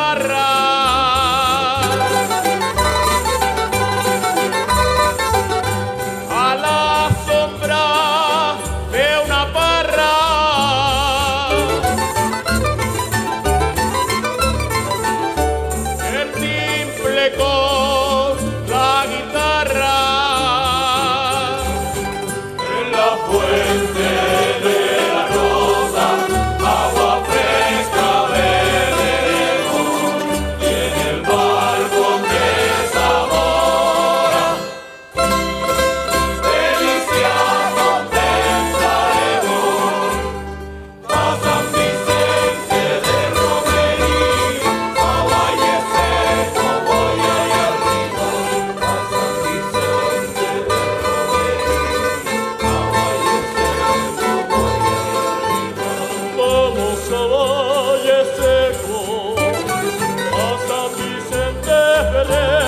guitarra. A la sombra de una parra. El timple con la guitarra. En la fuente de la rosa, agua fresca beberemos, y en el balcón de Zamora, delicia contemplaremos a San Vicente de Romerí, a Valle Seco voy allá arriba, a San Vicente de Romerí, a Valle Seco voy allá arriba. Vamos a Valle Seco, a San Vicente de Romerí.